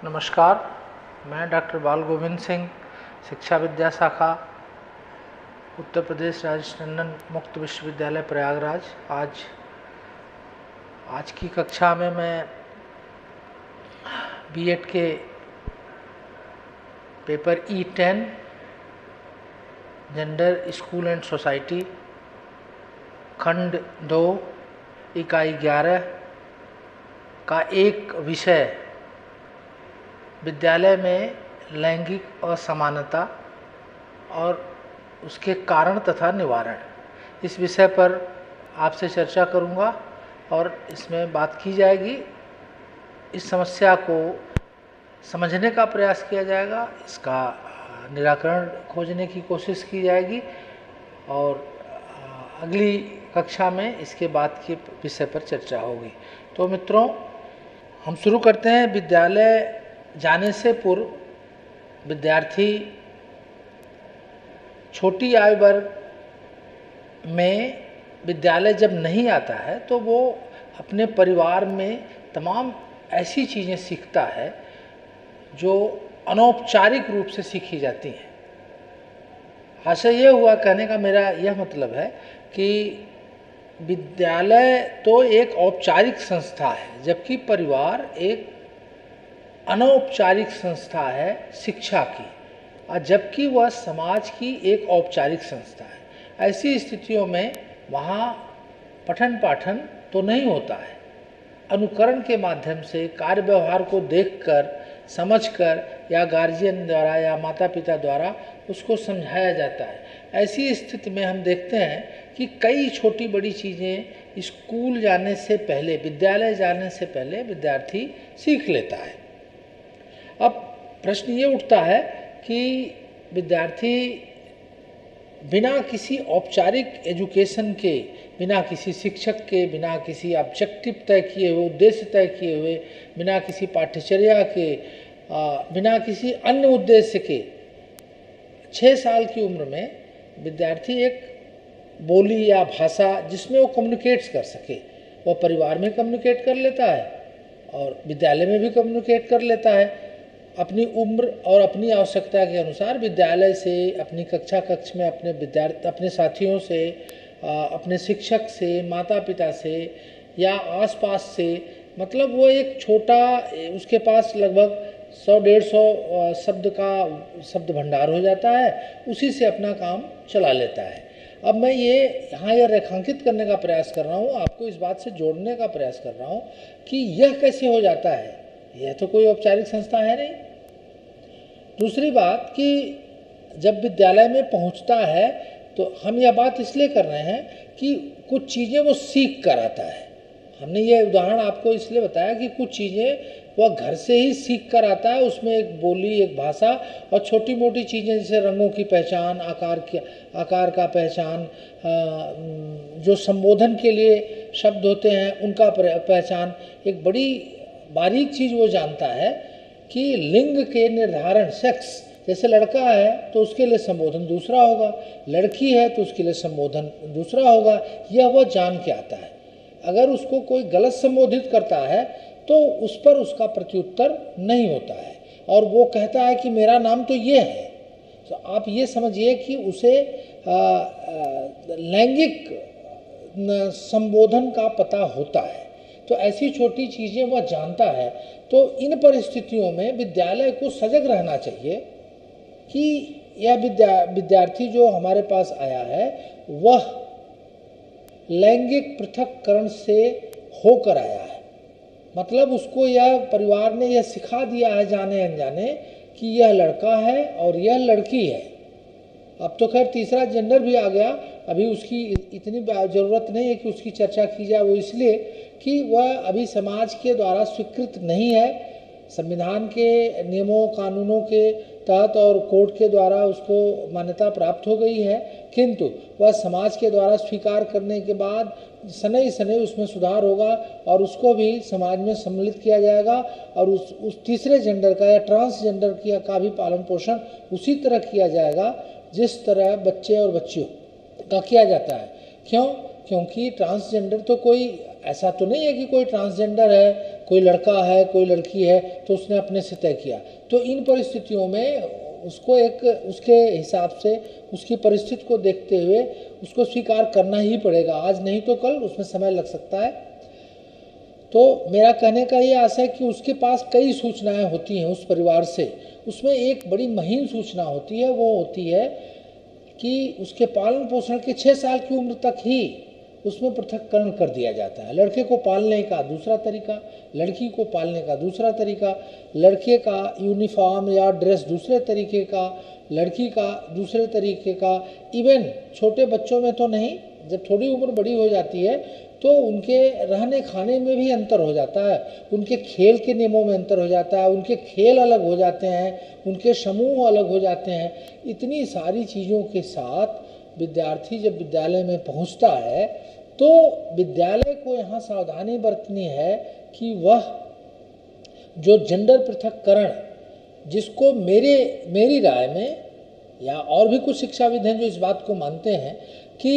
नमस्कार, मैं डॉक्टर बाल गोविंद सिंह, शिक्षा विद्या शाखा, उत्तर प्रदेश राजेश टंडन मुक्त विश्वविद्यालय प्रयागराज। आज की कक्षा में मैं बीएड के paper E10 gender, school and society, खंड 2, इकाई 11 का एक विषय विद्यालय में लैंगिक असमानता और उसके कारण तथा निवारण, इस विषय पर आपसे चर्चा करूंगा और इसमें बात की जाएगी। इस समस्या को समझने का प्रयास किया जाएगा, इसका निराकरण खोजने की कोशिश की जाएगी और अगली कक्षा में इसके बाद के विषय पर चर्चा होगी। तो मित्रों, हम शुरू करते हैं। विद्यालय जाने से पूर्व विद्यार्थी छोटी आयु वर्ग में विद्यालय जब नहीं आता है तो वो अपने परिवार में तमाम ऐसी चीज़ें सीखता है जो अनौपचारिक रूप से सीखी जाती हैं। आशय ये हुआ, कहने का मेरा यह मतलब है कि विद्यालय तो एक औपचारिक संस्था है, जबकि परिवार एक अनौपचारिक संस्था है शिक्षा की, और जबकि वह समाज की एक औपचारिक संस्था है। ऐसी स्थितियों में वहाँ पठन पाठन तो नहीं होता है। अनुकरण के माध्यम से कार्य व्यवहार को देखकर, समझकर या गार्जियन द्वारा या माता पिता द्वारा उसको समझाया जाता है। ऐसी स्थिति में हम देखते हैं कि कई छोटी बड़ी चीज़ें स्कूल जाने से पहले, विद्यालय जाने से पहले विद्यार्थी सीख लेता है। अब प्रश्न ये उठता है कि विद्यार्थी बिना किसी औपचारिक एजुकेशन के, बिना किसी शिक्षक के, बिना किसी ऑब्जेक्टिव तय किए हुए, उद्देश्य तय किए हुए, बिना किसी पाठ्यचर्या के, बिना किसी अन्य उद्देश्य के 6 साल की उम्र में विद्यार्थी एक बोली या भाषा जिसमें वो कम्युनिकेट्स कर सके, वह परिवार में कम्युनिकेट कर लेता है और विद्यालय में भी कम्युनिकेट कर लेता है। अपनी उम्र और अपनी आवश्यकता के अनुसार विद्यालय से, अपनी कक्ष में अपने साथियों से, अपने शिक्षक से, माता पिता से या आसपास से, मतलब वो एक छोटा, उसके पास लगभग 100-150 शब्द का शब्द भंडार हो जाता है, उसी से अपना काम चला लेता है। अब मैं यहाँ यह रेखांकित करने का प्रयास कर रहा हूँ, आपको इस बात से जोड़ने का प्रयास कर रहा हूँ कि यह कैसे हो जाता है। यह तो कोई औपचारिक संस्था है नहीं। दूसरी बात कि जब विद्यालय में पहुंचता है तो हम यह बात इसलिए कर रहे हैं कि कुछ चीज़ें वो सीख कर आता है। हमने ये उदाहरण आपको इसलिए बताया कि कुछ चीज़ें वह घर से ही सीख कर आता है, उसमें एक बोली, एक भाषा और छोटी मोटी चीज़ें जैसे रंगों की पहचान, आकार का पहचान, जो संबोधन के लिए शब्द होते हैं उनका पहचान, एक बड़ी बारीक चीज़ वो जानता है कि लिंग के निर्धारण, सेक्स, जैसे लड़का है तो उसके लिए संबोधन दूसरा होगा, लड़की है तो उसके लिए संबोधन दूसरा होगा, यह वह जान के आता है। अगर उसको कोई गलत संबोधित करता है तो उस पर उसका प्रत्युत्तर नहीं होता है और वो कहता है कि मेरा नाम तो ये है। तो आप ये समझिए कि उसे लैंगिक संबोधन का पता होता है। तो ऐसी छोटी चीज़ें वह जानता है। तो इन परिस्थितियों में विद्यालय को सजग रहना चाहिए कि यह विद्यार्थी जो हमारे पास आया है वह लैंगिक पृथक्करण से होकर आया है। मतलब उसको यह परिवार ने यह सिखा दिया है जाने अनजाने कि यह लड़का है और यह लड़की है। अब तो खैर तीसरा जेंडर भी आ गया, अभी उसकी इतनी ज़रूरत नहीं है कि उसकी चर्चा की जाए, वो इसलिए कि वह अभी समाज के द्वारा स्वीकृत नहीं है। संविधान के नियमों कानूनों के तहत और कोर्ट के द्वारा उसको मान्यता प्राप्त हो गई है, किंतु वह समाज के द्वारा स्वीकार करने के बाद शनै शनै उसमें सुधार होगा और उसको भी समाज में सम्मिलित किया जाएगा और उस तीसरे जेंडर का या ट्रांसजेंडर का भी पालन पोषण उसी तरह किया जाएगा जिस तरह बच्चे और बच्चियों का किया जाता है। क्यों क्योंकि ट्रांसजेंडर तो कोई ऐसा तो नहीं है कि कोई ट्रांसजेंडर है, कोई लड़का है, कोई लड़की है तो उसने अपने से तय किया। तो इन परिस्थितियों में उसको एक उसके हिसाब से उसकी परिस्थिति को देखते हुए उसको स्वीकार करना ही पड़ेगा, आज नहीं तो कल, उसमें समय लग सकता है। तो मेरा कहने का ये आशा है कि उसके पास कई सूचनाएं होती हैं उस परिवार से, उसमें एक बड़ी महीन सूचना होती है, वो होती है कि उसके पालन पोषण के 6 साल की उम्र तक ही उसमें पृथक्करण कर दिया जाता है। लड़के को पालने का दूसरा तरीका, लड़की को पालने का दूसरा तरीका, लड़के का यूनिफॉर्म या ड्रेस दूसरे तरीके का, लड़की का दूसरे तरीके का। इवन छोटे बच्चों में तो नहीं, जब थोड़ी उम्र बड़ी हो जाती है तो उनके रहने खाने में भी अंतर हो जाता है, उनके खेल के नियमों में अंतर हो जाता है, उनके खेल अलग हो जाते हैं, उनके समूह अलग हो जाते हैं। इतनी सारी चीज़ों के साथ विद्यार्थी जब विद्यालय में पहुंचता है तो विद्यालय को यहाँ सावधानी बरतनी है कि वह जो जेंडर पृथक्करण, जिसको मेरी राय में या और भी कुछ शिक्षाविद हैं जो इस बात को मानते हैं कि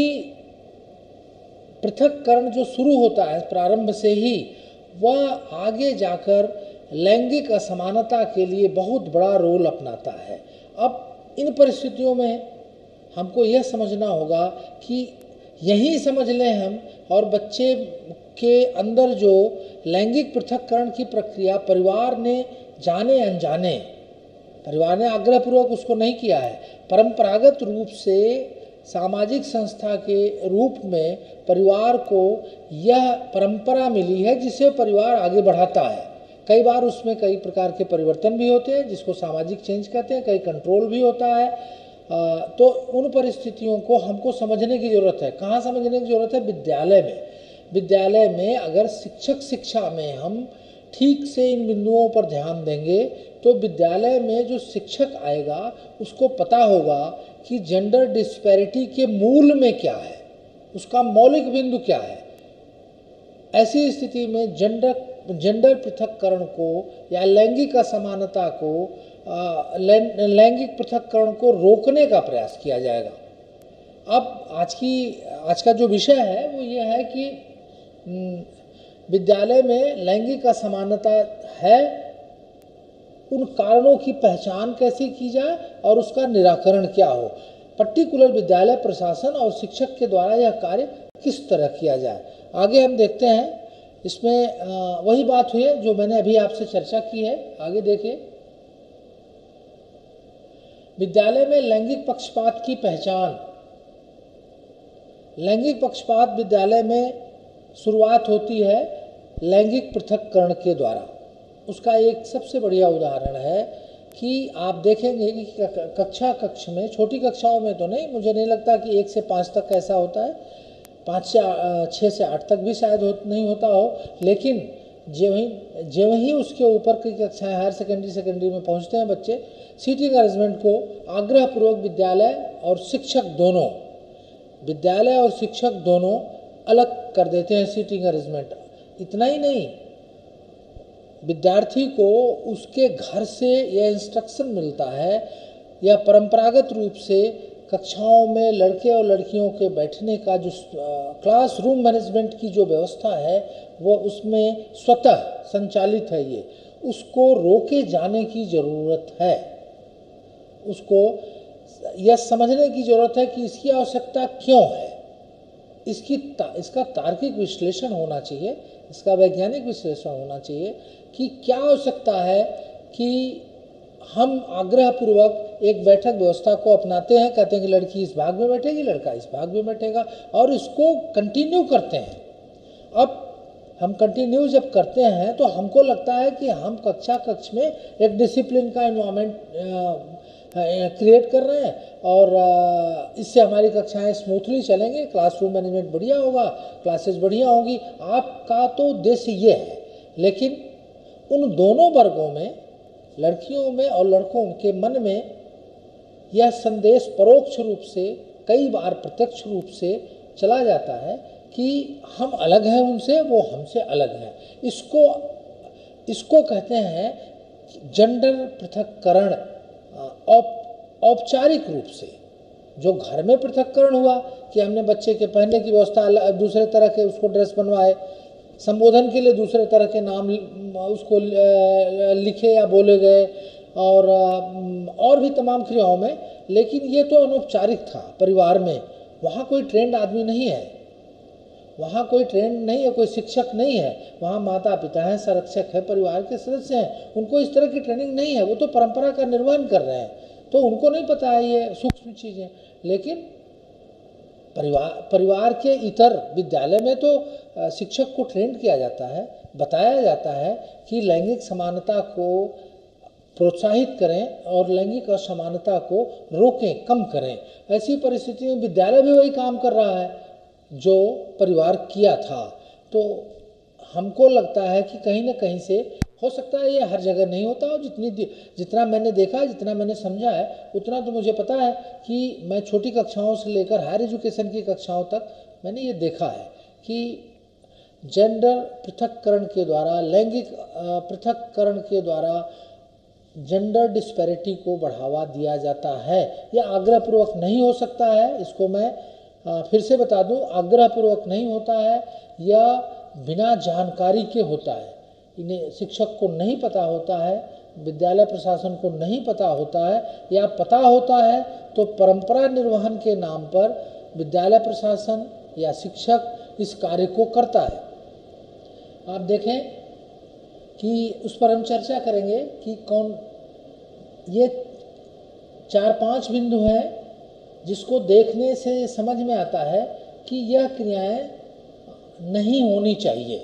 पृथक्करण जो शुरू होता है प्रारंभ से ही, वह आगे जाकर लैंगिक असमानता के लिए बहुत बड़ा रोल अपनाता है। अब इन परिस्थितियों में हमको यह समझना होगा कि यही समझ लें हम, और बच्चे के अंदर जो लैंगिक पृथक्करण की प्रक्रिया परिवार ने जाने अनजाने, परिवार ने आग्रहपूर्वक उसको नहीं किया है, परंपरागत रूप से सामाजिक संस्था के रूप में परिवार को यह परंपरा मिली है जिसे परिवार आगे बढ़ाता है। कई बार उसमें कई प्रकार के परिवर्तन भी होते हैं जिसको सामाजिक चेंज कहते हैं, कई कंट्रोल भी होता है। तो उन परिस्थितियों को हमको समझने की ज़रूरत है। कहाँ समझने की ज़रूरत है? विद्यालय में। विद्यालय में अगर शिक्षा में हम ठीक से इन बिंदुओं पर ध्यान देंगे तो विद्यालय में जो शिक्षक आएगा उसको पता होगा कि जेंडर डिस्पैरिटी के मूल में क्या है, उसका मौलिक बिंदु क्या है। ऐसी स्थिति में जेंडर पृथक्करण को या लैंगिक असमानता को, लैंगिक पृथक्करण को रोकने का प्रयास किया जाएगा। अब आज का जो विषय है वो ये है कि विद्यालय में लैंगिक असमानता है, उन कारणों की पहचान कैसे की जाए और उसका निराकरण क्या हो। पर्टिकुलर विद्यालय प्रशासन और शिक्षक के द्वारा यह कार्य किस तरह किया जाए। आगे हम देखते हैं, इसमें वही बात हुई है जो मैंने अभी आपसे चर्चा की है। आगे देखिए, विद्यालय में लैंगिक पक्षपात की पहचान। लैंगिक पक्षपात विद्यालय में शुरुआत होती है लैंगिक पृथक्करण के द्वारा। उसका एक सबसे बढ़िया उदाहरण है कि आप देखेंगे कि कक्ष में, छोटी कक्षाओं में तो नहीं, मुझे नहीं लगता कि 1 से 5 तक ऐसा होता है, 6 से 8 तक भी शायद नहीं होता हो, लेकिन जो ही उसके ऊपर की कक्षाएं हायर सेकेंडरी में पहुंचते हैं बच्चे, सीटिंग अरेंजमेंट को आग्रहपूर्वक विद्यालय और शिक्षक दोनों अलग कर देते हैं सीटिंग अरेंजमेंट। इतना ही नहीं, विद्यार्थी को उसके घर से यह इंस्ट्रक्शन मिलता है या परंपरागत रूप से कक्षाओं में लड़के और लड़कियों के बैठने का जो क्लासरूम मैनेजमेंट की जो व्यवस्था है वो उसमें स्वतः संचालित है। ये उसको रोके जाने की ज़रूरत है। उसको यह समझने की ज़रूरत है कि इसकी आवश्यकता क्यों है। इसका तार्किक विश्लेषण होना चाहिए, इसका वैज्ञानिक विश्लेषण होना चाहिए कि क्या आवश्यकता है कि हम आग्रहपूर्वक एक बैठक व्यवस्था को अपनाते हैं, कहते हैं कि लड़की इस भाग में बैठेगी, लड़का इस भाग में बैठेगा, और इसको कंटिन्यू करते हैं। अब हम कंटिन्यू जब करते हैं तो हमको लगता है कि हम कक्ष में एक डिसिप्लिन का एनवायरनमेंट क्रिएट कर रहे हैं और इससे हमारी कक्षाएं स्मूथली चलेंगी, क्लासरूम मैनेजमेंट बढ़िया होगा, क्लासेस बढ़िया होंगी। आपका तो उद्देश्य ये है, लेकिन उन दोनों वर्गों में, लड़कियों में और लड़कों के मन में यह संदेश परोक्ष रूप से, कई बार प्रत्यक्ष रूप से चला जाता है कि हम अलग हैं उनसे, वो हमसे अलग हैं। इसको कहते हैं जेंडर पृथक्करण। औपचारिक रूप से जो घर में पृथक्करण हुआ कि हमने बच्चे के पहनने की व्यवस्था दूसरे तरह के उसको ड्रेस बनवाए, संबोधन के लिए दूसरे तरह के नाम उसको लिखे या बोले गए, और भी तमाम क्रियाओं में। लेकिन ये तो अनौपचारिक था परिवार में, वहाँ कोई ट्रेंड आदमी नहीं है, वहाँ कोई ट्रेंड नहीं है, कोई शिक्षक नहीं है, वहाँ माता पिता हैं, संरक्षक है, परिवार के सदस्य हैं, उनको इस तरह की ट्रेनिंग नहीं है, वो तो परंपरा का निर्वहन कर रहे हैं, तो उनको नहीं पता है ये सूक्ष्म चीज़ें। लेकिन परिवार के इतर विद्यालय में तो शिक्षक को ट्रेंड किया जाता है, बताया जाता है कि लैंगिक समानता को प्रोत्साहित करें और लैंगिक असमानता को रोकें, कम करें। ऐसी परिस्थिति में विद्यालय भी वही काम कर रहा है जो परिवार किया था। तो हमको लगता है कि कहीं ना कहीं से हो सकता है, ये हर जगह नहीं होता, और जितना मैंने देखा, जितना मैंने समझा है, उतना तो मुझे पता है कि मैं छोटी कक्षाओं से लेकर हायर एजुकेशन की कक्षाओं तक मैंने ये देखा है कि जेंडर पृथक्करण के द्वारा, लैंगिक पृथक्करण के द्वारा जेंडर डिस्पैरिटी को बढ़ावा दिया जाता है। यह आग्रहपूर्वक नहीं हो सकता है, इसको मैं फिर से बता दूं, आग्रहपूर्वक नहीं होता है, यह बिना जानकारी के होता है। इन्हें शिक्षक को नहीं पता होता है, विद्यालय प्रशासन को नहीं पता होता है, या पता होता है तो परंपरा निर्वहन के नाम पर विद्यालय प्रशासन या शिक्षक इस कार्य को करता है। आप देखें कि उस पर हम चर्चा करेंगे कि कौन, ये 4-5 बिंदु हैं जिसको देखने से समझ में आता है कि यह क्रियाएं नहीं होनी चाहिए।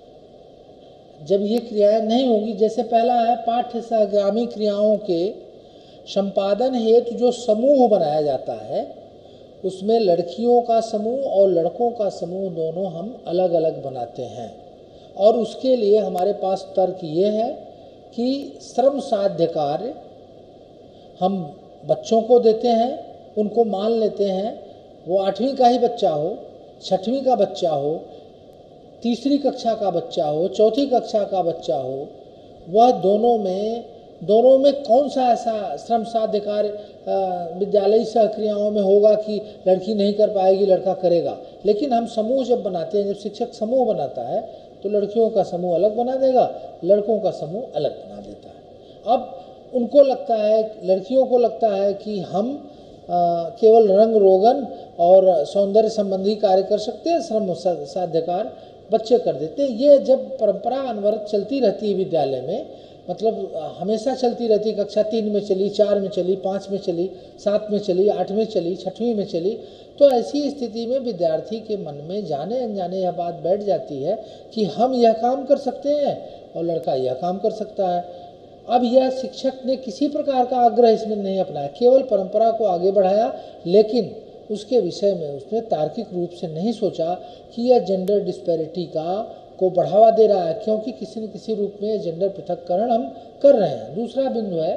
जब ये क्रियाएं नहीं होगी, जैसे पहला है पाठ्य सहगामी क्रियाओं के संपादन हेतु जो समूह बनाया जाता है, उसमें लड़कियों का समूह और लड़कों का समूह दोनों हम अलग अलग बनाते हैं, और उसके लिए हमारे पास तर्क ये है कि श्रम साध्य कार्य हम बच्चों को देते हैं, उनको मान लेते हैं, वो 8वीं का ही बच्चा हो, 6वीं का बच्चा हो, तीसरी कक्षा का बच्चा हो, चौथी कक्षा का बच्चा हो, वह दोनों में कौन सा ऐसा श्रम साध्य कार्य विद्यालयी सहक्रियाओं में होगा कि लड़की नहीं कर पाएगी, लड़का करेगा। लेकिन हम समूह जब बनाते हैं, जब शिक्षक समूह बनाता है तो लड़कियों का समूह अलग बना देगा, लड़कों का समूह अलग बना देता है। अब उनको लगता है, लड़कियों को लगता है कि हम केवल रंग रोगन और सौंदर्य संबंधी कार्य कर सकते हैं, श्रम साध्य कार्य बच्चे कर देते हैं। ये जब परंपरा अनवरत चलती रहती है विद्यालय में, मतलब हमेशा चलती रहती है, कक्षा 3 में चली, 4 में चली, 5 में चली, 7 में चली, 8 में चली, 6वीं में चली, तो ऐसी स्थिति में विद्यार्थी के मन में जाने अनजाने यह बात बैठ जाती है कि हम यह काम कर सकते हैं और लड़का यह काम कर सकता है। अब यह शिक्षक ने किसी प्रकार का आग्रह इसमें नहीं अपनाया, केवल परंपरा को आगे बढ़ाया, लेकिन उसके विषय में उसने तार्किक रूप से नहीं सोचा कि यह जेंडर डिस्पैरिटी को बढ़ावा दे रहा है, क्योंकि किसी न किसी रूप में जेंडर पृथक्करण हम कर रहे हैं। दूसरा बिंदु है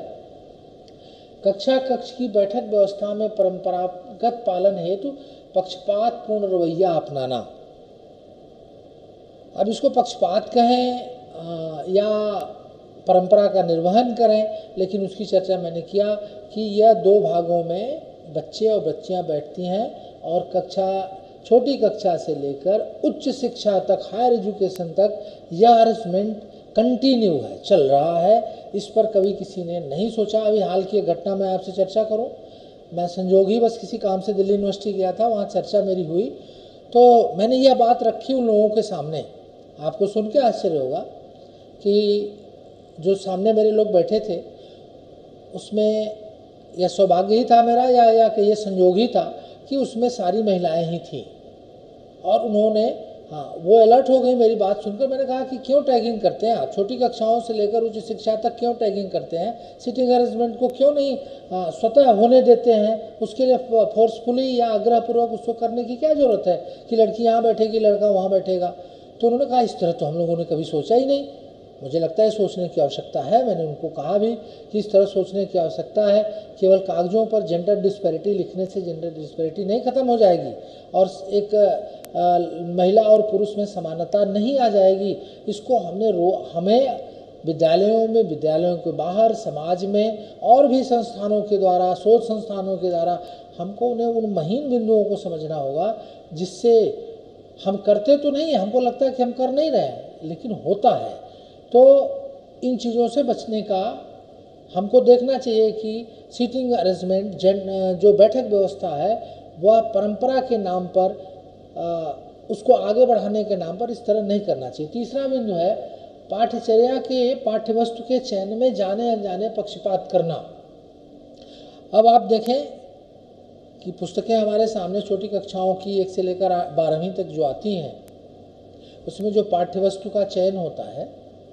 कक्ष की बैठक व्यवस्था में परंपरागत पालन हेतु पक्षपात पूर्ण रवैया अपनाना। अब इसको पक्षपात कहें या परंपरा का निर्वहन करें, लेकिन उसकी चर्चा मैंने किया कि यह 2 भागों में बच्चे और बच्चियां बैठती हैं, और छोटी कक्षा से लेकर उच्च शिक्षा तक, हायर एजुकेशन तक यह हरेसमेंट कंटिन्यू है, चल रहा है। इस पर कभी किसी ने नहीं सोचा। अभी हाल की घटना मैं आपसे चर्चा करूं, मैं संजोग ही बस किसी काम से दिल्ली यूनिवर्सिटी गया था, वहाँ चर्चा मेरी हुई, तो मैंने यह बात रखी उन लोगों के सामने। आपको सुन के आश्चर्य होगा कि जो सामने मेरे लोग बैठे थे, उसमें यह सौभाग्य ही था मेरा या कि ये संयोग ही था कि उसमें सारी महिलाएं ही थीं, और उन्होंने वो अलर्ट हो गई मेरी बात सुनकर। मैंने कहा कि क्यों टैगिंग करते हैं आप, छोटी कक्षाओं से लेकर उच्च शिक्षा तक क्यों टैगिंग करते हैं, सिटिंग अरेंजमेंट को क्यों नहीं स्वतः होने देते हैं, उसके लिए फोर्सफुली या आग्रहपूर्वक उसको करने की क्या ज़रूरत है कि लड़की यहाँ बैठेगी, लड़का वहाँ बैठेगा। तो उन्होंने कहा इस तरह तो हम लोगों ने कभी सोचा ही नहीं, मुझे लगता है सोचने की आवश्यकता है। मैंने उनको कहा भी कि इस तरह सोचने की आवश्यकता है, केवल कागजों पर जेंडर डिस्पैरिटी लिखने से जेंडर डिस्पैरिटी नहीं खत्म हो जाएगी, और एक महिला और पुरुष में समानता नहीं आ जाएगी। इसको हमें विद्यालयों में, विद्यालयों के बाहर, समाज में और भी संस्थानों के द्वारा, शोध संस्थानों के द्वारा हमको उन्हें उन महीन बिंदुओं को समझना होगा जिससे हम करते तो नहीं है, हमको लगता है कि हम कर नहीं रहे हैं, लेकिन होता है। तो इन चीज़ों से बचने का हमको देखना चाहिए कि सीटिंग अरेंजमेंट, जो बैठक व्यवस्था है, वह परंपरा के नाम पर उसको आगे बढ़ाने के नाम पर इस तरह नहीं करना चाहिए। तीसरा बिंदु है पाठ्यचर्या के पाठ्यवस्तु के चयन में जाने अनजाने पक्षपात करना। अब आप देखें कि पुस्तकें हमारे सामने छोटी कक्षाओं की 1 से लेकर 12वीं तक जो आती हैं, उसमें जो पाठ्यवस्तु का चयन होता है,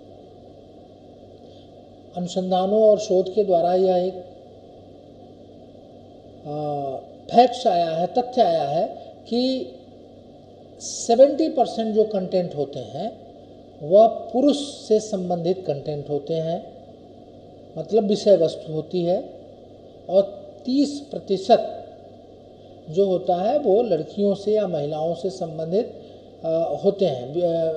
अनुसंधानों और शोध के द्वारा यह एक फैक्ट्स आया है, तथ्य आया है कि 70% जो कंटेंट होते हैं वह पुरुष से संबंधित कंटेंट होते हैं, मतलब विषय वस्तु होती है, और 30% जो होता है वो लड़कियों से या महिलाओं से संबंधित होते हैं,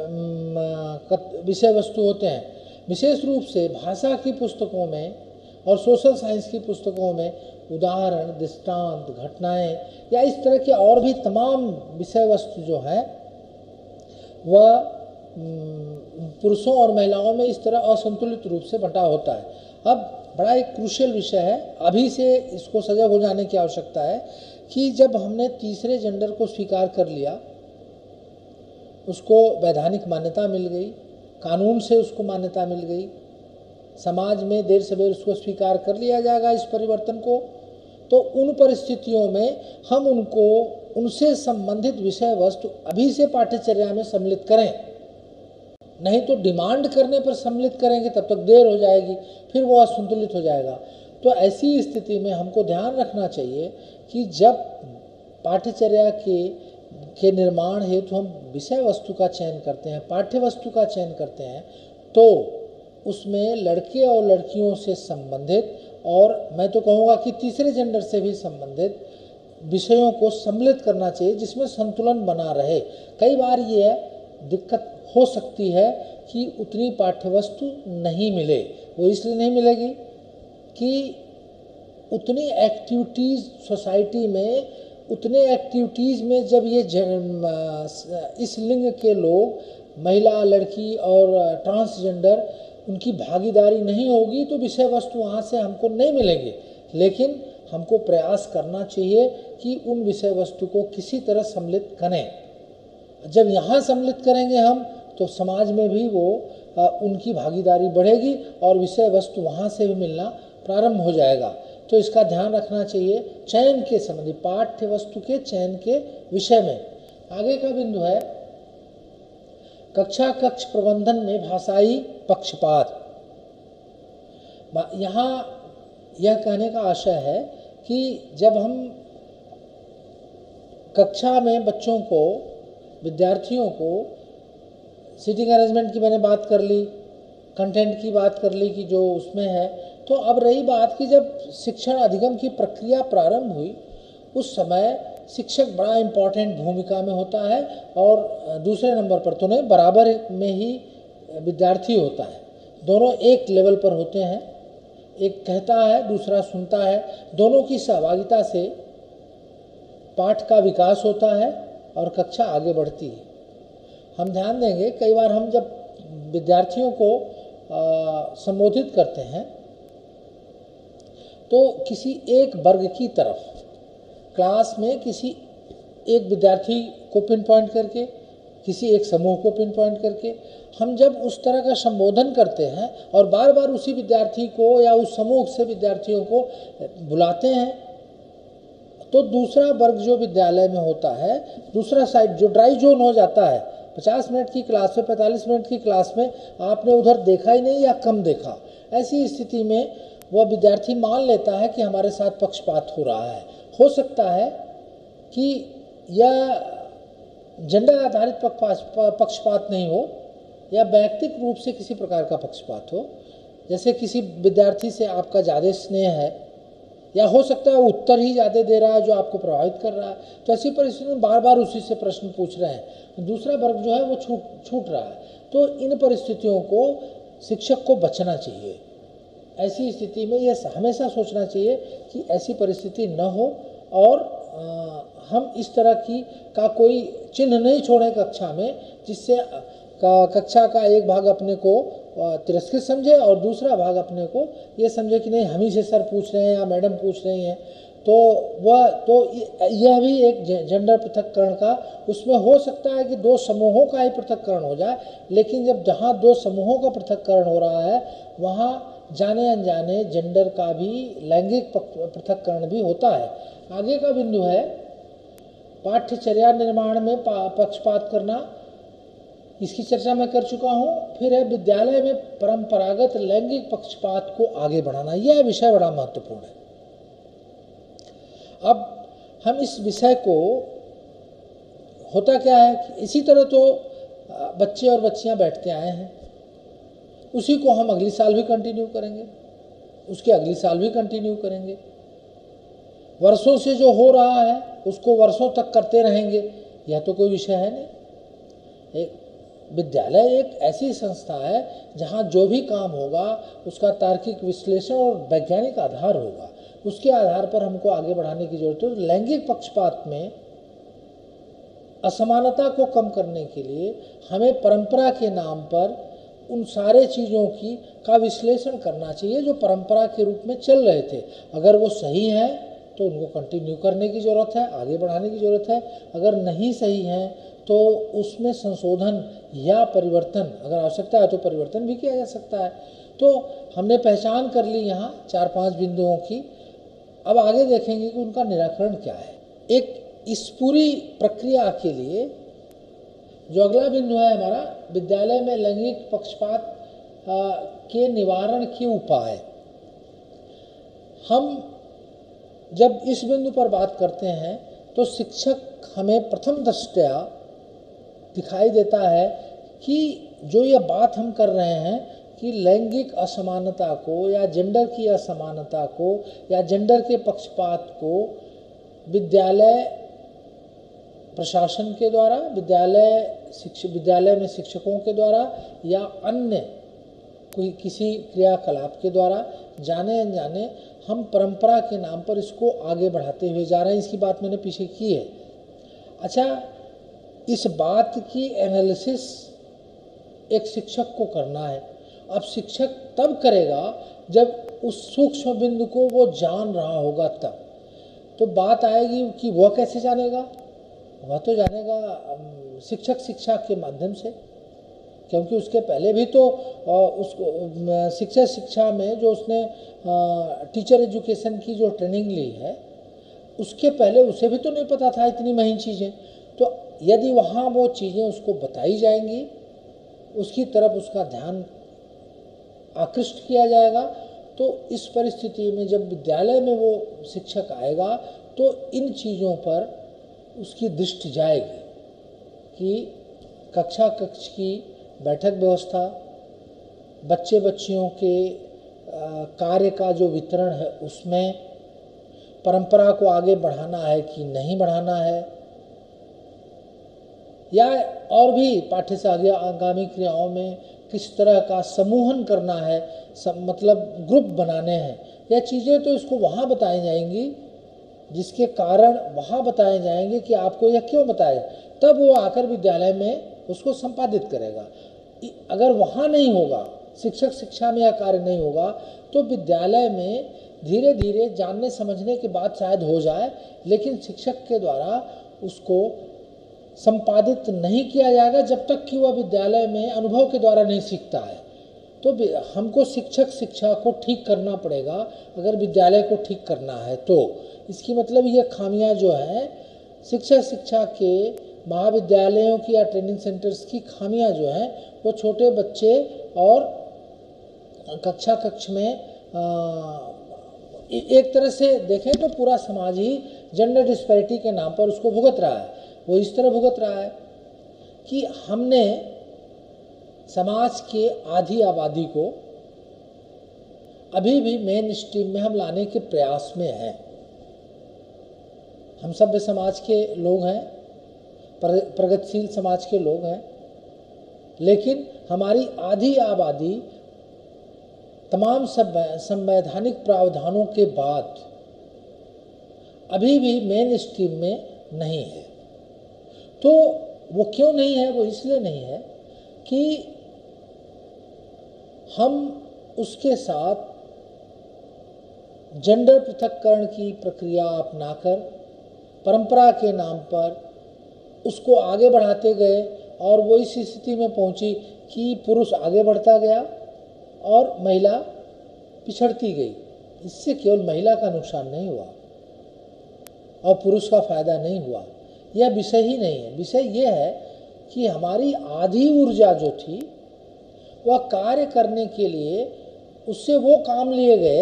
विषय वस्तु होते हैं। विशेष रूप से भाषा की पुस्तकों में और सोशल साइंस की पुस्तकों में उदाहरण, दृष्टांत, घटनाएं या इस तरह के और भी तमाम विषय वस्तु जो है वह पुरुषों और महिलाओं में इस तरह असंतुलित रूप से बंटा होता है। अब बड़ा एक क्रूशियल विषय है, अभी से इसको सजग हो जाने की आवश्यकता है कि जब हमने तीसरे जेंडर को स्वीकार कर लिया, उसको वैधानिक मान्यता मिल गई, कानून से उसको मान्यता मिल गई, समाज में देर सवेर उसको स्वीकार कर लिया जाएगा इस परिवर्तन को, तो उन परिस्थितियों में हम उनको उनसे संबंधित विषय वस्तु अभी से पाठ्यचर्या में सम्मिलित करें। नहीं तो डिमांड करने पर सम्मिलित करेंगे तब तक देर हो जाएगी, फिर वो असंतुलित हो जाएगा। तो ऐसी स्थिति में हमको ध्यान रखना चाहिए कि जब पाठ्यचर्या के निर्माण हेतु हम विषय वस्तु का चयन करते हैं, पाठ्य वस्तु का चयन करते हैं, तो उसमें लड़के और लड़कियों से संबंधित और मैं तो कहूँगा कि तीसरे जेंडर से भी संबंधित विषयों को सम्मिलित करना चाहिए जिसमें संतुलन बना रहे। कई बार ये दिक्कत हो सकती है कि उतनी पाठ्यवस्तु नहीं मिले। वो इसलिए नहीं मिलेगी कि उतनी एक्टिविटीज़ सोसाइटी में, उतने एक्टिविटीज़ में जब ये इस लिंग के लोग, महिला, लड़की और ट्रांसजेंडर, उनकी भागीदारी नहीं होगी तो विषय वस्तु वहाँ से हमको नहीं मिलेंगे। लेकिन हमको प्रयास करना चाहिए कि उन विषय वस्तु को किसी तरह सम्मिलित करें। जब यहाँ सम्मिलित करेंगे हम तो समाज में भी वो उनकी भागीदारी बढ़ेगी और विषय वस्तु वहाँ से भी मिलना प्रारंभ हो जाएगा। तो इसका ध्यान रखना चाहिए चयन के संबंधी, पाठ्य वस्तु के चयन के विषय में। आगे का बिंदु है कक्ष प्रबंधन में भाषाई पक्षपात। यहाँ यह कहने का आशय है कि जब हम कक्षा में बच्चों को, विद्यार्थियों को सीटिंग अरेंजमेंट की मैंने बात कर ली, कंटेंट की बात कर ली कि जो उसमें है, तो अब रही बात कि जब शिक्षण अधिगम की प्रक्रिया प्रारंभ हुई उस समय शिक्षक बड़ा इम्पॉर्टेंट भूमिका में होता है और दूसरे नंबर पर तो नहीं, बराबर में ही विद्यार्थी होता है। दोनों एक लेवल पर होते हैं, एक कहता है दूसरा सुनता है। दोनों की सहभागिता से पाठ का विकास होता है और कक्षा आगे बढ़ती है। हम ध्यान देंगे कई बार हम जब विद्यार्थियों को संबोधित करते हैं तो किसी एक वर्ग की तरफ, क्लास में किसी एक विद्यार्थी को पिन पॉइंट करके, किसी एक समूह को पिन पॉइंट करके हम जब उस तरह का संबोधन करते हैं और बार बार उसी विद्यार्थी को या उस समूह से विद्यार्थियों को बुलाते हैं, तो दूसरा वर्ग जो विद्यालय में होता है, दूसरा साइड जो ड्राई जोन हो जाता है, 50 मिनट की क्लास में, 45 मिनट की क्लास में आपने उधर देखा ही नहीं या कम देखा। ऐसी स्थिति में वह विद्यार्थी मान लेता है कि हमारे साथ पक्षपात हो रहा है। हो सकता है कि यह जेंडर आधारित पक्षपात नहीं हो या वैयक्तिक रूप से किसी प्रकार का पक्षपात हो, जैसे किसी विद्यार्थी से आपका ज़्यादा स्नेह है या हो सकता है उत्तर ही ज़्यादा दे रहा है जो आपको प्रभावित कर रहा है, तो ऐसी परिस्थिति में बार बार उसी से प्रश्न पूछ रहे हैं, दूसरा वर्ग जो है वो छूट रहा है। तो इन परिस्थितियों को शिक्षक को बचना चाहिए। ऐसी स्थिति में यह हमेशा सोचना चाहिए कि ऐसी परिस्थिति न हो और हम इस तरह की का कोई चिन्ह नहीं छोड़ें कक्षा में, जिससे कक्षा का एक भाग अपने को तिरस्कृत समझे और दूसरा भाग अपने को ये समझे कि नहीं, हम ही से सर पूछ रहे हैं या मैडम पूछ रही हैं। तो यह भी एक जेंडर पृथक्करण का, उसमें हो सकता है कि दो समूहों का ही पृथक्करण हो जाए, लेकिन जब जहाँ दो समूहों का पृथक्करण हो रहा है वहाँ जाने अनजाने जेंडर का भी, लैंगिक पृथक्करण भी होता है। आगे का बिंदु है पाठ्यचर्या निर्माण में पक्षपात करना। इसकी चर्चा मैं कर चुका हूँ। फिर है विद्यालय में परंपरागत लैंगिक पक्षपात को आगे बढ़ाना। यह विषय बड़ा महत्वपूर्ण है। अब हम इस विषय को, होता क्या है कि इसी तरह तो बच्चे और बच्चियां बैठते आए हैं, उसी को हम अगली साल भी कंटिन्यू करेंगे, उसके अगली साल भी कंटिन्यू करेंगे। वर्षों से जो हो रहा है उसको वर्षों तक करते रहेंगे, यह तो कोई विषय है नहीं। एक विद्यालय एक ऐसी संस्था है जहाँ जो भी काम होगा उसका तार्किक विश्लेषण और वैज्ञानिक आधार होगा, उसके आधार पर हमको आगे बढ़ाने की जरूरत है। लैंगिक पक्षपात में असमानता को कम करने के लिए हमें परंपरा के नाम पर उन सारे चीज़ों का विश्लेषण करना चाहिए जो परंपरा के रूप में चल रहे थे। अगर वो सही हैं तो उनको कंटिन्यू करने की ज़रूरत है, आगे बढ़ाने की ज़रूरत है। अगर नहीं सही हैं तो उसमें संशोधन या परिवर्तन, अगर आवश्यकता है तो परिवर्तन भी किया जा सकता है। तो हमने पहचान कर ली यहाँ 4-5 बिंदुओं की। अब आगे देखेंगे कि उनका निराकरण क्या है। एक इस पूरी प्रक्रिया के लिए जो अगला बिंदु है हमारा, विद्यालय में लैंगिक पक्षपात के निवारण के उपाय। हम जब इस बिंदु पर बात करते हैं तो शिक्षक हमें प्रथम दृष्टया दिखाई देता है कि जो ये बात हम कर रहे हैं कि लैंगिक असमानता को या जेंडर की असमानता को या जेंडर के पक्षपात को विद्यालय प्रशासन के द्वारा, विद्यालय में शिक्षकों के द्वारा या अन्य कोई किसी क्रियाकलाप के द्वारा जाने अनजाने हम परंपरा के नाम पर इसको आगे बढ़ाते हुए जा रहे हैं। इसकी बात मैंने पीछे की है। अच्छा, इस बात की एनालिसिस एक शिक्षक को करना है। अब शिक्षक तब करेगा जब उस सूक्ष्म बिंदु को वो जान रहा होगा, तब तो बात आएगी कि वह कैसे जानेगा। वह तो जानेगा शिक्षक शिक्षा के माध्यम से, क्योंकि उसके पहले भी तो उसको शिक्षा में जो उसने टीचर एजुकेशन की जो ट्रेनिंग ली है, उसके पहले उसे भी तो नहीं पता था इतनी महीन चीज़ें। तो यदि वहाँ वो चीज़ें उसको बताई जाएंगी, उसकी तरफ उसका ध्यान आकृष्ट किया जाएगा, तो इस परिस्थिति में जब विद्यालय में वो शिक्षक आएगा तो इन चीज़ों पर उसकी दृष्टि जाएगी कि कक्षा की बैठक व्यवस्था, बच्चे बच्चियों के कार्य का जो वितरण है उसमें परंपरा को आगे बढ़ाना है कि नहीं बढ़ाना है, या और भी पाठ्य से आगामी क्रियाओं में किस तरह का समूहन करना है, मतलब ग्रुप बनाने हैं। यह चीज़ें तो इसको वहाँ बताई जाएंगी, जिसके कारण वहाँ बताए जाएंगे कि आपको यह क्यों बताया, तब वो आकर विद्यालय में उसको संपादित करेगा। अगर वहाँ नहीं होगा, शिक्षक शिक्षा में यह कार्य नहीं होगा, तो विद्यालय में धीरे धीरे जानने समझने के बाद शायद हो जाए, लेकिन शिक्षक के द्वारा उसको संपादित नहीं किया जाएगा जब तक कि वह विद्यालय में अनुभव के द्वारा नहीं सीखता है। तो हमको शिक्षक शिक्षा को ठीक करना पड़ेगा अगर विद्यालय को ठीक करना है। तो इसकी मतलब ये खामियां जो है शिक्षक शिक्षा के महाविद्यालयों की या ट्रेनिंग सेंटर्स की खामियां जो हैं वो छोटे बच्चे और कक्ष में एक तरह से देखें तो पूरा समाज ही जेंडर डिस्पैरिटी के नाम पर उसको भुगत रहा है। वो इस तरह भुगत रहा है कि हमने समाज के आधी आबादी को अभी भी मेन स्ट्रीम में हम लाने के प्रयास में हैं। हम सभ्य समाज के लोग हैं, प्रगतिशील समाज के लोग हैं, लेकिन हमारी आधी आबादी तमाम संवैधानिक प्रावधानों के बाद अभी भी मेन स्ट्रीम में नहीं है। तो वो क्यों नहीं है? वो इसलिए नहीं है कि हम उसके साथ जेंडर पृथक्करण की प्रक्रिया अपनाकर परंपरा के नाम पर उसको आगे बढ़ाते गए और वो इस स्थिति में पहुंची कि पुरुष आगे बढ़ता गया और महिला पिछड़ती गई। इससे केवल महिला का नुकसान नहीं हुआ और पुरुष का फायदा नहीं हुआ, यह विषय ही नहीं है। विषय यह है कि हमारी आधी ऊर्जा जो थी वह कार्य करने के लिए उससे वो काम लिए गए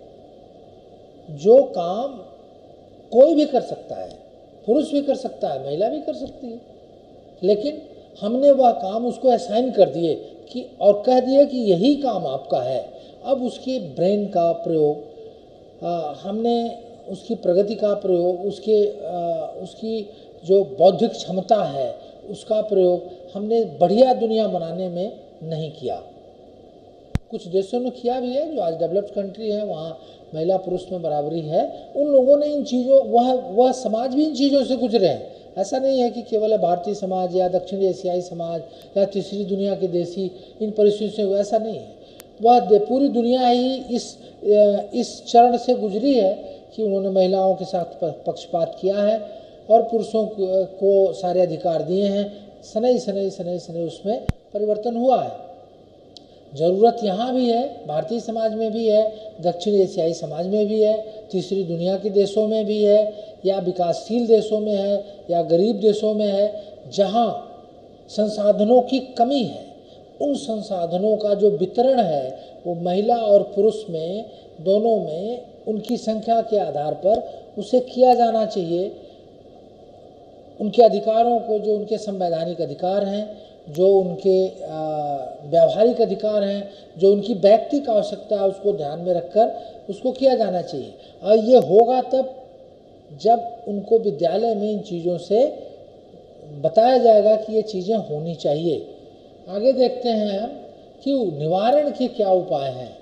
जो काम कोई भी कर सकता है, पुरुष भी कर सकता है, महिला भी कर सकती है, लेकिन हमने वह काम उसको असाइन कर दिए कि और कह दिए कि यही काम आपका है। अब उसके ब्रेन का प्रयोग, हमने उसकी प्रगति का प्रयोग, उसकी जो बौद्धिक क्षमता है उसका प्रयोग हमने बढ़िया दुनिया बनाने में नहीं किया। कुछ देशों ने किया भी है, जो आज डेवलप्ड कंट्री है, वहाँ महिला पुरुष में बराबरी है। उन लोगों ने इन चीज़ों, वह समाज भी इन चीज़ों से गुजरे हैं। ऐसा नहीं है कि केवल भारतीय समाज या दक्षिण एशियाई समाज या तीसरी दुनिया के देशी इन परिस्थितियों से, ऐसा नहीं है। वह पूरी दुनिया ही इस चरण से गुजरी है कि उन्होंने महिलाओं के साथ पक्षपात किया है और पुरुषों को सारे अधिकार दिए हैं। सनई सनई सनई सनई उसमें परिवर्तन हुआ है। ज़रूरत यहाँ भी है, भारतीय समाज में भी है, दक्षिण एशियाई समाज में भी है, तीसरी दुनिया के देशों में भी है, या विकासशील देशों में है, या गरीब देशों में है, जहाँ संसाधनों की कमी है। उन संसाधनों का जो वितरण है वो महिला और पुरुष में, दोनों में उनकी संख्या के आधार पर उसे किया जाना चाहिए। उनके अधिकारों को, जो उनके संवैधानिक अधिकार हैं, जो उनके व्यावहारिक अधिकार हैं, जो उनकी व्यक्तिगत आवश्यकता है, उसको ध्यान में रखकर उसको किया जाना चाहिए। और ये होगा तब जब उनको विद्यालय में इन चीज़ों से बताया जाएगा कि ये चीज़ें होनी चाहिए। आगे देखते हैं हम कि निवारण के क्या उपाय हैं।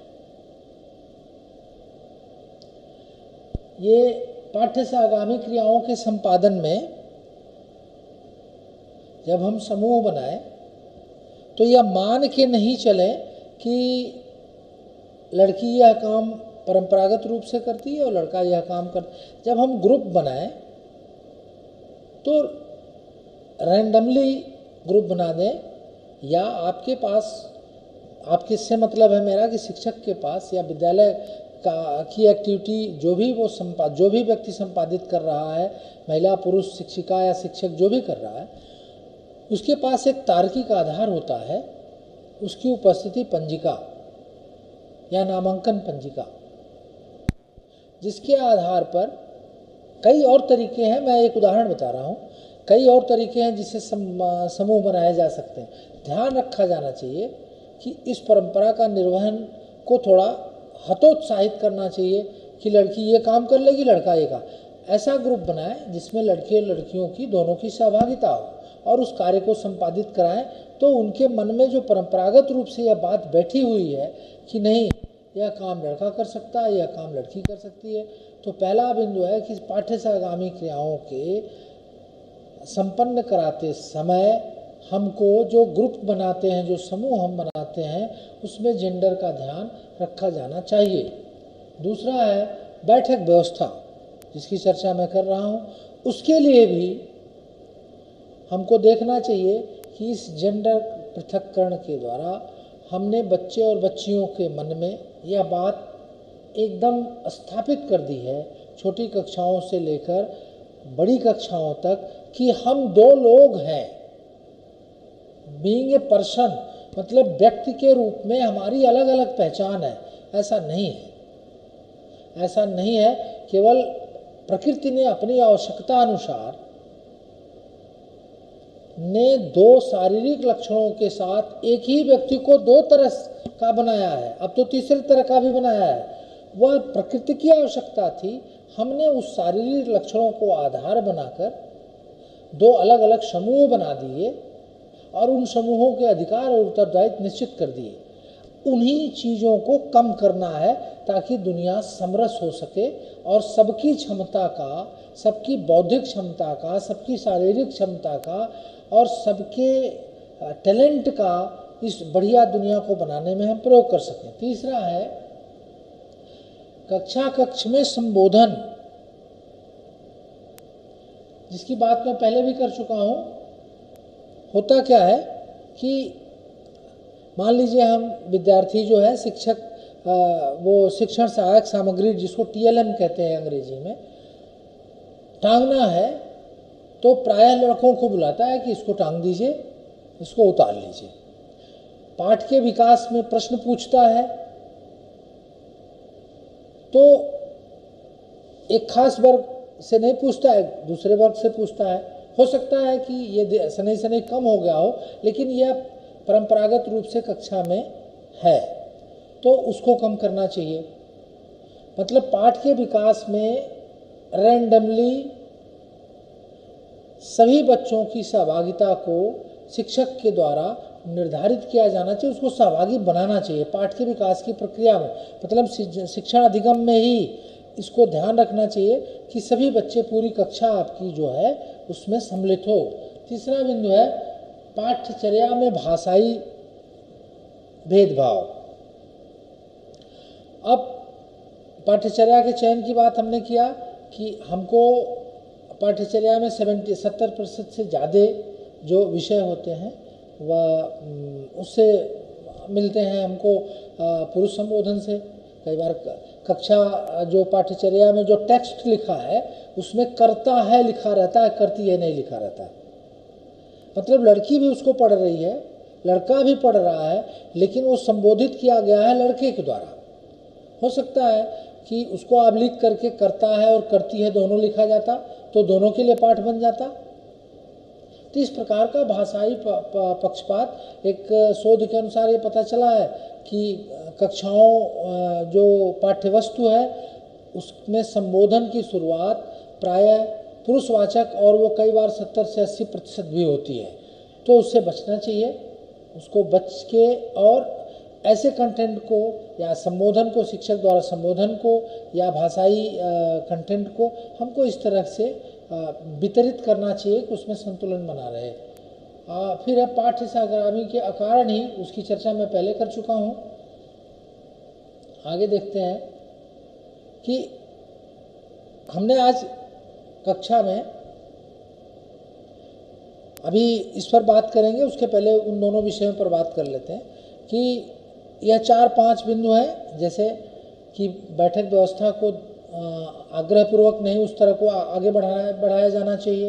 ये पाठ्य से आगामी क्रियाओं के संपादन में जब हम समूह बनाए तो यह मान के नहीं चले कि लड़की यह काम परंपरागत रूप से करती है और लड़का यह काम कर। जब हम ग्रुप बनाए तो रैंडमली ग्रुप बना दें, या आपके पास, आपके से मतलब है मेरा कि शिक्षक के पास या विद्यालय की एक्टिविटी जो भी व्यक्ति संपादित कर रहा है, महिला पुरुष शिक्षिका या शिक्षक जो भी कर रहा है, उसके पास एक तार्किक आधार होता है, उसकी उपस्थिति पंजिका या नामांकन पंजिका, जिसके आधार पर कई और तरीके हैं। मैं एक उदाहरण बता रहा हूँ, कई और तरीके हैं जिससे समूह बनाए जा सकते हैं। ध्यान रखा जाना चाहिए कि इस परंपरा का निर्वहन को थोड़ा हतोत्साहित करना चाहिए कि लड़की ये काम कर लेगी, लड़का ये काम। ऐसा ग्रुप बनाए जिसमें लड़के और लड़कियों की दोनों की सहभागिता हो और उस कार्य को संपादित कराएं, तो उनके मन में जो परंपरागत रूप से यह बात बैठी हुई है कि नहीं, यह काम लड़का कर सकता है, यह काम लड़की कर सकती है। तो पहला बिंदु है कि पाठ्य से आगामी क्रियाओं के संपन्न कराते समय हमको जो ग्रुप बनाते हैं, जो समूह हम बनाते हैं, उसमें जेंडर का ध्यान रखा जाना चाहिए। दूसरा है बैठक व्यवस्था, जिसकी चर्चा मैं कर रहा हूँ। उसके लिए भी हमको देखना चाहिए कि इस जेंडर पृथक्करण के द्वारा हमने बच्चे और बच्चियों के मन में यह बात एकदम स्थापित कर दी है, छोटी कक्षाओं से लेकर बड़ी कक्षाओं तक, कि हम दो लोग हैं। बीइंग ए पर्सन, मतलब व्यक्ति के रूप में हमारी अलग अलग पहचान है, ऐसा नहीं है। ऐसा नहीं है, केवल प्रकृति ने अपनी आवश्यकता अनुसार ने दो शारीरिक लक्षणों के साथ एक ही व्यक्ति को दो तरह का बनाया है, अब तो तीसरी तरह का भी बनाया है। वह प्रकृति की आवश्यकता थी, हमने उस शारीरिक लक्षणों को आधार बनाकर दो अलग अलग समूह बना दिए और उन समूहों के अधिकार और उत्तरदायित्व निश्चित कर दिए। उन्हीं चीज़ों को कम करना है ताकि दुनिया समरस हो सके और सबकी क्षमता का, सबकी बौद्धिक क्षमता का, सबकी शारीरिक क्षमता का और सबके टैलेंट का इस बढ़िया दुनिया को बनाने में हम प्रयोग कर सकें। तीसरा है कक्षा कक्ष में संबोधन, जिसकी बात मैं पहले भी कर चुका हूँ। होता क्या है कि मान लीजिए हम विद्यार्थी जो है शिक्षक वो शिक्षण सहायक सामग्री जिसको TLM कहते हैं अंग्रेजी में, टांगना है तो प्रायः लड़कों को बुलाता है कि इसको टांग दीजिए, इसको उतार लीजिए। पाठ के विकास में प्रश्न पूछता है तो एक खास वर्ग से नहीं पूछता है, दूसरे वर्ग से पूछता है। हो सकता है कि ये शनै शनै कम हो गया हो, लेकिन यह परंपरागत रूप से कक्षा में है तो उसको कम करना चाहिए। मतलब पाठ के विकास में रैंडमली सभी बच्चों की सहभागिता को शिक्षक के द्वारा निर्धारित किया जाना चाहिए, उसको सहभागी बनाना चाहिए पाठ के विकास की प्रक्रिया में। मतलब शिक्षण अधिगम में ही इसको ध्यान रखना चाहिए कि सभी बच्चे, पूरी कक्षा आपकी जो है उसमें सम्मिलित हो। तीसरा बिंदु है पाठ्यचर्या में भाषाई भेदभाव। अब पाठ्यचर्या के चयन की बात हमने किया कि हमको पाठ्यचर्या में 70% से ज़्यादा जो विषय होते हैं वह उससे मिलते हैं हमको पुरुष संबोधन से। कई बार कक्षा जो पाठ्यचर्या में जो टेक्स्ट लिखा है उसमें करता है लिखा रहता है, करती है नहीं लिखा रहता है। मतलब लड़की भी उसको पढ़ रही है, लड़का भी पढ़ रहा है, लेकिन वो संबोधित किया गया है लड़के के द्वारा। हो सकता है कि उसको आप लिख करके करता है और करती है दोनों लिखा जाता तो दोनों के लिए पाठ बन जाता। तो इस प्रकार का भाषाई पक्षपात, एक शोध के अनुसार ये पता चला है कि कक्षाओं जो पाठ्यवस्तु है उसमें संबोधन की शुरुआत प्रायः पुरुषवाचक और वो कई बार 70 से 80% भी होती है। तो उससे बचना चाहिए, उसको बच के और ऐसे कंटेंट को या संबोधन को, शिक्षक द्वारा संबोधन को या भाषाई कंटेंट को हमको इस तरह से वितरित करना चाहिए कि उसमें संतुलन बना रहे। फिर है पाठ्य सहगामी के अकारण ही, उसकी चर्चा मैं पहले कर चुका हूँ। आगे देखते हैं कि हमने आज कक्षा में अभी इस पर बात करेंगे, उसके पहले उन दोनों विषयों पर बात कर लेते हैं कि यह 4-5 बिंदु हैं, जैसे कि बैठक व्यवस्था को आग्रहपूर्वक नहीं उस तरह को आगे बढ़ाया जाना चाहिए।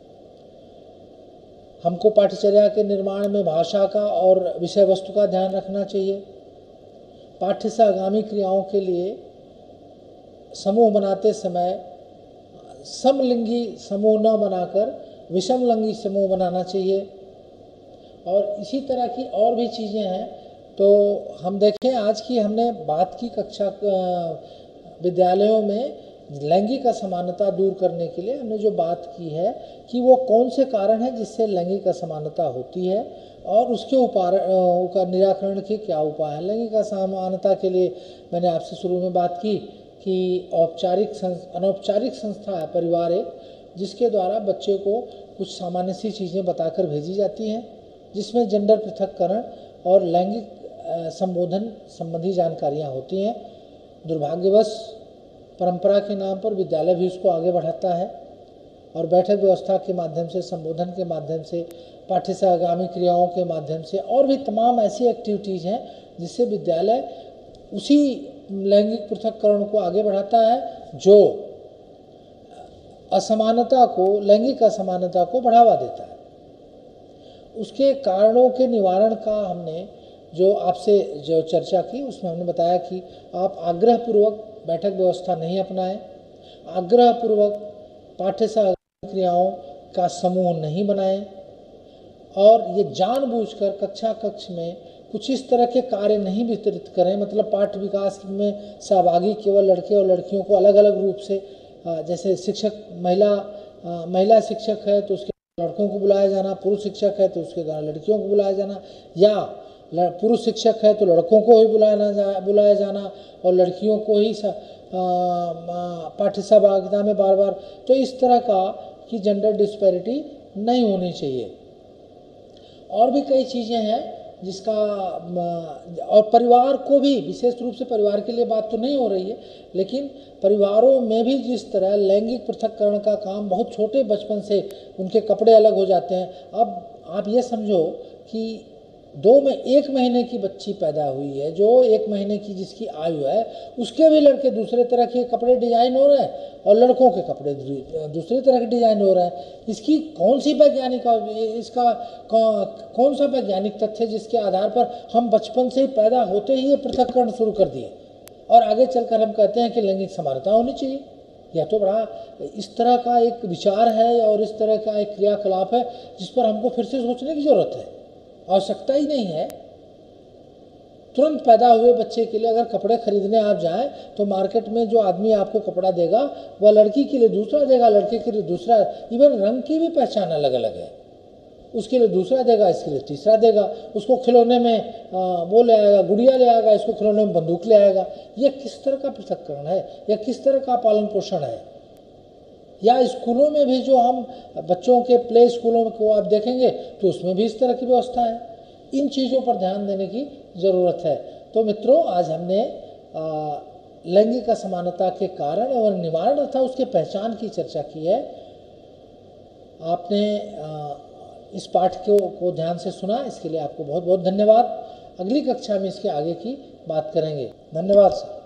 हमको पाठ्यचर्या के निर्माण में भाषा का और विषय वस्तु का ध्यान रखना चाहिए। पाठ्य सहगामी क्रियाओं के लिए समूह बनाते समय समलिंगी समूह न बनाकर विषमलिंगी समूह बनाना चाहिए। और इसी तरह की और भी चीज़ें हैं। तो हम देखें, आज की हमने बात की कक्षा विद्यालयों में लैंगिक असमानता दूर करने के लिए हमने जो बात की है कि वो कौन से कारण हैं जिससे लैंगिक असमानता होती है और उसके का निराकरण के क्या उपाय हैं। लैंगिक असमानता के लिए मैंने आपसे शुरू में बात की कि अनौपचारिक संस्था है परिवार एक, जिसके द्वारा बच्चे को कुछ सामान्य सी चीज़ें बताकर भेजी जाती हैं, जिसमें जेंडर पृथक्करण और लैंगिक संबोधन संबंधी जानकारियाँ होती हैं। दुर्भाग्यवश परंपरा के नाम पर विद्यालय भी उसको आगे बढ़ाता है और बैठक व्यवस्था के माध्यम से, संबोधन के माध्यम से, पाठ्य सहगामी क्रियाओं के माध्यम से और भी तमाम ऐसी एक्टिविटीज़ हैं जिससे विद्यालय उसी लैंगिक पृथक्करण को आगे बढ़ाता है जो असमानता को, लैंगिक असमानता को बढ़ावा देता है। उसके कारणों के निवारण का हमने जो आपसे जो चर्चा की उसमें हमने बताया कि आप आग्रहपूर्वक बैठक व्यवस्था नहीं अपनाएं, आग्रहपूर्वक पाठ्य सहगामी क्रियाओं का समूह नहीं बनाएं और ये जानबूझकर कक्षा कक्ष में कुछ इस तरह के कार्य नहीं वितरित करें। मतलब पाठ्य विकास में सहभागी केवल लड़के और लड़कियों को अलग अलग रूप से, जैसे शिक्षक महिला शिक्षक है तो उसके लड़कों को बुलाया जाना, पुरुष शिक्षक है तो उसके द्वारा लड़कियों को बुलाया जाना, या पुरुष शिक्षक है तो लड़कों को ही बुलाया जाना और लड़कियों को ही पाठ्य सहभागिता में बार बार, तो इस तरह का कि जेंडर डिस्पैरिटी नहीं होनी चाहिए। और भी कई चीज़ें हैं जिसका, और परिवार को भी, विशेष रूप से परिवार के लिए बात तो नहीं हो रही है, लेकिन परिवारों में भी जिस तरह लैंगिक पृथक्करण का काम बहुत छोटे बचपन से, उनके कपड़े अलग हो जाते हैं। अब आप ये समझो कि 1 महीने की बच्ची पैदा हुई है, जो 1 महीने की जिसकी आयु है, उसके भी लड़के दूसरे तरह के कपड़े डिजाइन हो रहे हैं और लड़कों के कपड़े दूसरे तरह के डिजाइन हो रहे हैं। इसकी कौन सी वैज्ञानिक, इसका कौन सा वैज्ञानिक तथ्य जिसके आधार पर हम बचपन से ही पैदा होते ही ये पृथक्करण शुरू कर दिए और आगे चलकर हम कहते हैं कि लैंगिक समानता होनी चाहिए? यह तो बड़ा इस तरह का एक विचार है और इस तरह का एक क्रियाकलाप है जिस पर हमको फिर से सोचने की जरूरत है। आवश्यकता ही नहीं है। तुरंत पैदा हुए बच्चे के लिए अगर कपड़े खरीदने आप जाएं तो मार्केट में जो आदमी आपको कपड़ा देगा वह लड़की के लिए दूसरा देगा, लड़के के लिए दूसरा, इवन रंग की भी पहचान अलग अलग है। उसके लिए दूसरा देगा, इसके लिए तीसरा देगा। उसको खिलौने में वो ले आएगा, गुड़िया ले आएगा, इसको खिलौने में बंदूक ले आएगा। यह किस तरह का पृथक्करण है? यह किस तरह का पालन पोषण है? या स्कूलों में भी जो हम बच्चों के प्ले स्कूलों को आप देखेंगे तो उसमें भी इस तरह की व्यवस्था है। इन चीज़ों पर ध्यान देने की ज़रूरत है। तो मित्रों, आज हमने लैंगिक असमानता के कारण और निवारण तथा उसके पहचान की चर्चा की है। आपने इस पाठ को ध्यान से सुना, इसके लिए आपको बहुत बहुत धन्यवाद। अगली कक्षा में इसके आगे की बात करेंगे। धन्यवाद सर।